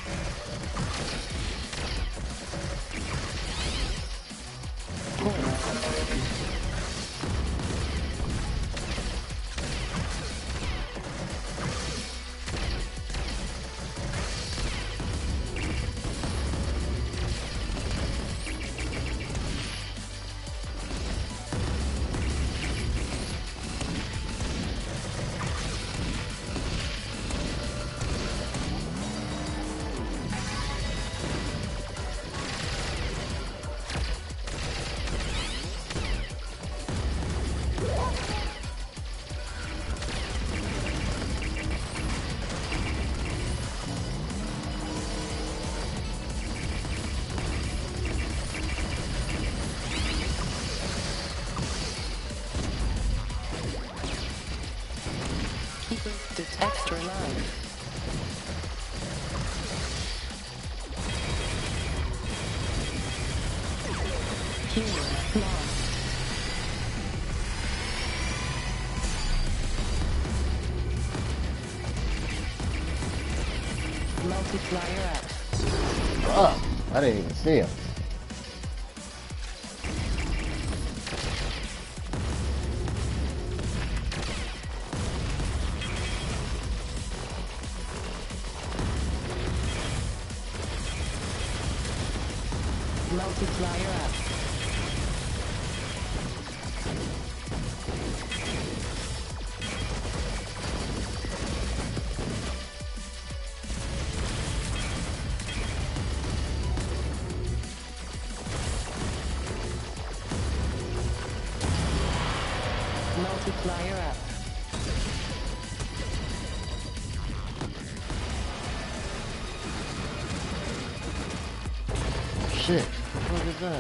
Keepers extra life. Human lost. Multiplier up. Oh, I didn't even see him. Multiplier up. Multiplier up. Shit, what is that?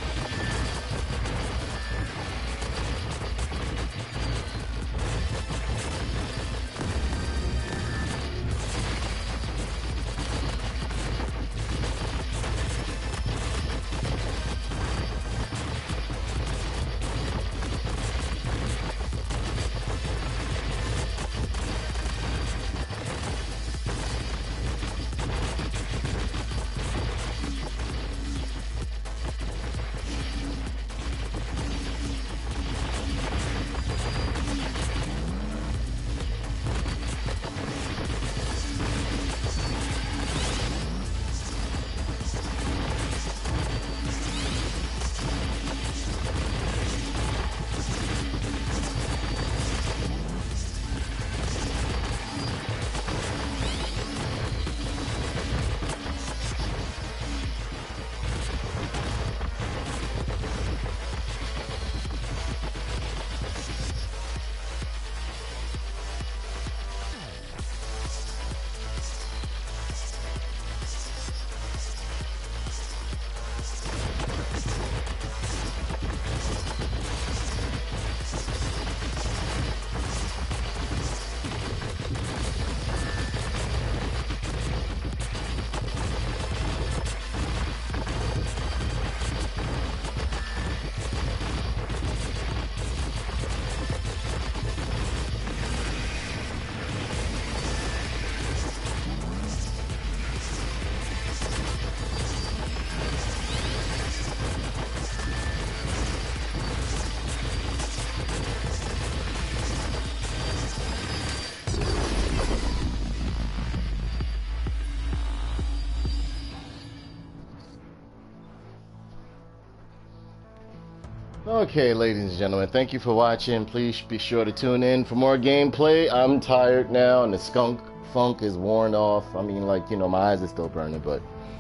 Okay, ladies and gentlemen, thank you for watching. Please be sure to tune in for more gameplay. I'm tired now, and the skunk funk is worn off. I mean, like, you know, my eyes are still burning, but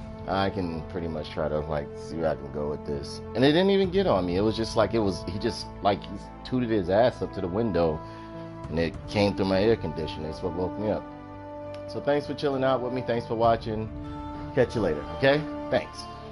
I can pretty much try to, like, see where I can go with this. And it didn't even get on me. It was just like, he tooted his ass up to the window, and it came through my air conditioner. It's what woke me up. So thanks for chilling out with me. Thanks for watching. Catch you later, okay? Thanks.